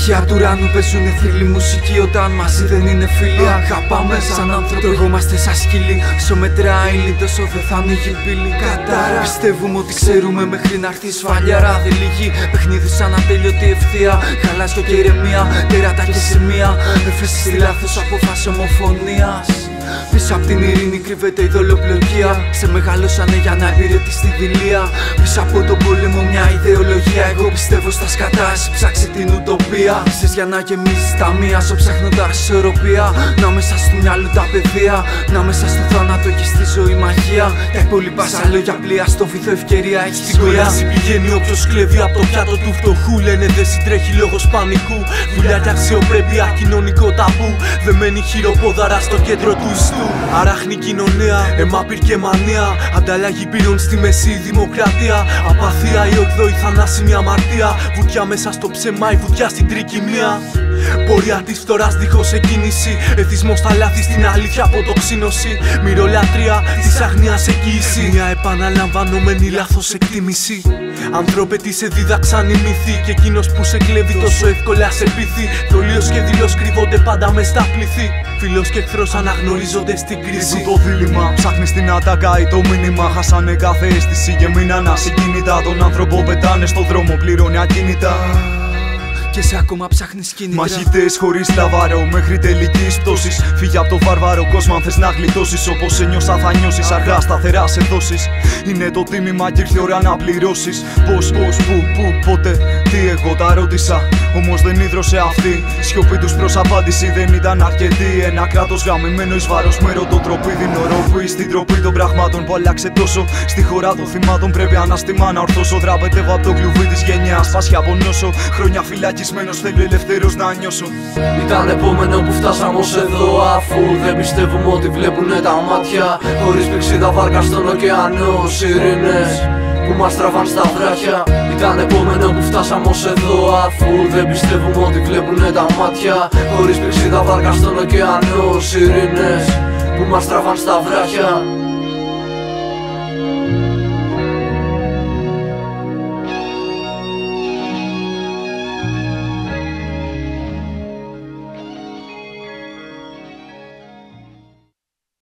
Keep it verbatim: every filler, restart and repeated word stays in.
Στοιχεία του ουρανού παίζουνε θρύλη μουσική όταν μαζί δεν είναι φίλοι. Αγαπάμε σαν άνθρωποι, τρογόμαστε σαν σκύλοι. Όσο μετράει ύλη τόσο δεν θα ανοίγει πύλη. Κατάρα, πιστεύουμε ότι ξέρουμε μέχρι να έρθει η σφαλιάρα. Δεν λύγει, παιχνίδι σαν ατέλειωτη ευθεία. Χαλάσιο και ηρεμία, τέρατα και σημεία. Έφεση στη λάθος απόφαση ομοφωνίας. Πίσω απ' την ειρήνη κρύβεται η δολοπλοκία. Σε μεγαλώσανε για να υπηρετείς τη δειλία. Πίσω από τον πόλεμο μια ιδεολογία. Εγώ πιστεύω στα σκατά, εσύ ψάξε την ουτοπία. Ζεις για να γεμίζεις τα μία, ζω ψάχνοντας ισορροπία. Να μέσα στο μυαλό τα παιδεία, να μέσα στο θάνατο και στη ζωή μαγεία. Τα υπόλοιπα σαν λόγια πλοία, στο βυθό ευκαιρία έχει στην κόλαση. Πηγαίνει όποιος κλέβει από το πιάτο του φτωχού. Λένε δεν συντρέχει λόγος πανικού. Δουλειά και αξιοπρέπεια, κοινωνικό ταμπού. Δεμένη χειροπόδαρα στο κέντρο του ιστού. Αράχνη κοινωνία, αίμα πυρ και μανία. Ανταλλαγή πύρων στη μέση η δημοκρατία. Απαθία η ογδόη θανάσιμη αμαρτία. Βουτιά μέσα στο ψέμα, η βουτιά στην τρικυμία. Πορεία της φθοράς δίχως εκκίνηση. Εθισμός στα λάθη, στην αλήθεια αποτοξίνωση. Μυρολατρεία της αγνίας εγγύηση. Μια επαναλαμβανόμενη λάθος εκτίμηση. Άνθρωπε τι σε δίδαξαν οι μύθοι. Και εκείνος που σε κλέβει τόσο εύκολα σε πείθει. Δολίος και δηλός κρύβονται πάντα μες στα πληθή. Φίλος και εχθρός αναγνωρίζονται στην κρίση. Το δίλημμα ψάχνεις την ατάκα ή το μήνυμα. Χάσανε κάθε αίσθηση και μείναν ασυγκίνητα. Τον άνθρωπο πετάνε στο δρόμο, πληρώνει ακίνητα. Και σε ακόμα ψάχνεις κίνητρα. Μαχητές χωρίς λαβάρο μέχρι τελικής πτώσης. Φύγε από το βάρβαρο κόσμο αν θες να γλιτώσεις. Όπως σε νιώσα θα νιώσεις, αργά σταθερά σε δώσεις. Είναι το τίμημα και ήρθε η ώρα να πληρώσεις. Πώς, πώς, πού, πού, πότε, τι εγώ τα ρώτησα. Όμως δεν ίδρωσε αυτή. Σιωπή τους προς απάντηση δεν ήταν αρκετή. Ένα κράτος γαμημένο εις βάρος με ροτοτροπή. Νοροπή στην τροπή των πραγμάτων που άλλαξε τόσο. Στη χώρα των θυμάτων πρέπει αναστημά να ορθώσω. Δραπετεύω από το κλουβί της γενιάς. Πάσχει από νόσο. Χρόνια φυλακισμένος θέλω ελευθερός να νιώσω. Ήταν επόμενο που φτάσαμε ως εδώ. Αφού δεν πιστεύουμε ότι βλέπουνε τα μάτια. Χωρίς πηξίδα βάρκα στον ωκεανό. Σιρήνες που μας τραβάν στα βράχια. Ήταν επόμενο που φτάσαμε ως εδώ. Αφού δεν πιστεύουμε ότι βλέπουνε τα μάτια. Χωρίς πηξίδα βάρκα στον ωκεανό. Σιρήνες που μας τραβάν στα βράχια.